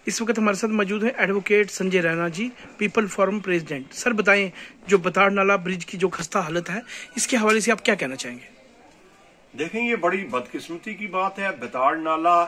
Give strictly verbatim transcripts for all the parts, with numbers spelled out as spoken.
इस वक्त हमारे साथ मौजूद हैं advocate Sanjay Raina ji, people forum president. Sir बताएं, जो बताड़ नाला ब्रिज की जो खस्ता हालत है, इसके हवाले से आप क्या कहना चाहेंगे? देखें, ये बड़ी बदकिस्मती की बात है। बताड़ नाला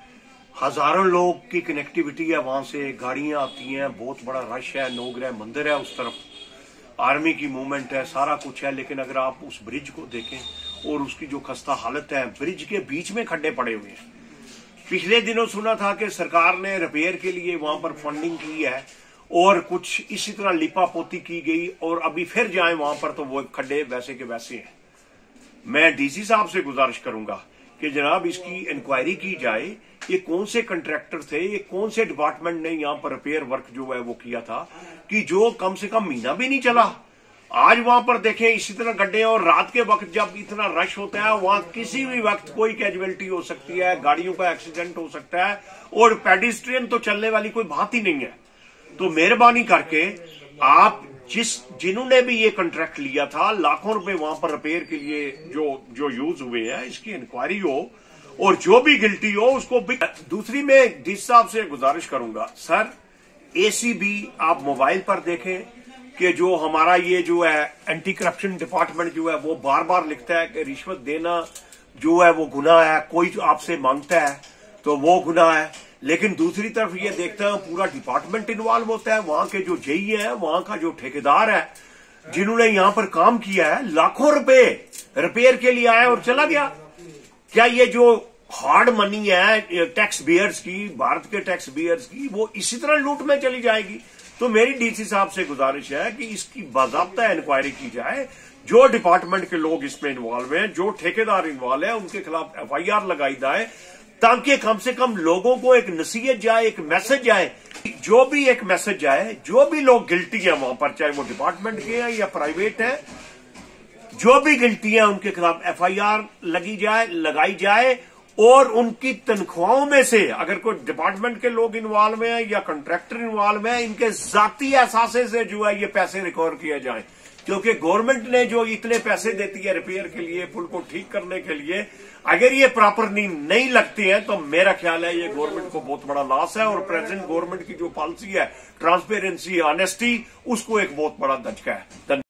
हजारों लोग की कनेक्टिविटी है, वहां से गाड़ियां आती हैं, बहुत बड़ा रश है, नौग्रह मंदिर है, उस तरफ आर्मी की मूवमेंट है, सारा कुछ है। लेकिन अगर आप उस ब्रिज को देखें और उसकी जो खस्ता हालत है, ब्रिज के बीच में खड्डे पड़े हुए हैं। पिछले दिनों सुना था कि सरकार ने रिपेयर के लिए वहां पर फंडिंग की है और कुछ इसी तरह लिपापोती की गई, और अभी फिर जाएं वहां पर तो वो खड्डे वैसे के वैसे हैं। मैं डीसी साहब से गुजारिश करूंगा कि जनाब इसकी इंक्वायरी की जाए, ये कौन से कंट्रैक्टर थे, ये कौन से डिपार्टमेंट ने यहां पर रिपेयर वर्क जो है वो किया था, कि जो कम से कम महीना भी नहीं चला। आज वहां पर देखें इसी तरह गड्ढे, और रात के वक्त जब इतना रश होता है, वहां किसी भी वक्त कोई कैजुअलिटी हो सकती है, गाड़ियों का एक्सीडेंट हो सकता है, और पेडिस्ट्रियन तो चलने वाली कोई बात ही नहीं है। तो मेहरबानी करके आप जिस जिन्होंने भी ये कॉन्ट्रैक्ट लिया था, लाखों रुपए वहां पर रिपेयर के लिए जो जो यूज हुए हैं, इसकी इंक्वायरी हो और जो भी गिल्टी हो उसको भी। दूसरी मैं डीसी साहब से गुजारिश करूंगा, सर एसीबी आप मोबाइल पर देखें कि जो हमारा ये जो है एंटी करप्शन डिपार्टमेंट जो है वो बार बार लिखता है कि रिश्वत देना जो है वो गुनाह है, कोई जो आपसे मांगता है तो वो गुनाह है। लेकिन दूसरी तरफ ये देखते हैं पूरा डिपार्टमेंट इन्वॉल्व होता है, वहां के जो जेई है, वहां का जो ठेकेदार है, जिन्होंने यहां पर काम किया है, लाखों रुपए रिपेयर के लिए आया और चला गया। क्या ये जो हार्ड मनी है टैक्स बेयर्स की, भारत के टैक्स बेयर्स की, वो इसी तरह लूट में चली जाएगी? तो मेरी डीसी साहब से गुजारिश है कि इसकी बाकायदा इंक्वायरी की जाए, जो डिपार्टमेंट के लोग इसमें इन्वॉल्व हैं, जो ठेकेदार इन्वॉल्व है, उनके खिलाफ एफ आई आर लगाई जाए, ताकि कम से कम लोगों को एक नसीहत जाए, एक मैसेज जाए। जो भी एक मैसेज जाए, जो भी लोग गिल्टी है वहां पर, चाहे वो डिपार्टमेंट के हैं या प्राइवेट है, जो भी गिल्टी है उनके खिलाफ एफ आई आर लगी जाए, लगाई जाए, और उनकी तनख्वाहों में से अगर कोई डिपार्टमेंट के लोग इन्वॉल्व हैं या कॉन्ट्रैक्टर इन्वॉल्व हैं, इनके जाती एहसासे से जो है ये पैसे रिकवर किए जाएं। क्योंकि गवर्नमेंट ने जो इतने पैसे देती है रिपेयर के लिए, पुल को ठीक करने के लिए, अगर ये प्रॉपरली नहीं लगते हैं तो मेरा ख्याल है ये गवर्नमेंट को बहुत बड़ा लॉस है। और प्रेजेंट गवर्नमेंट की जो पॉलिसी है ट्रांसपेरेंसी, ऑनेस्टी, उसको एक बहुत बड़ा धचका है।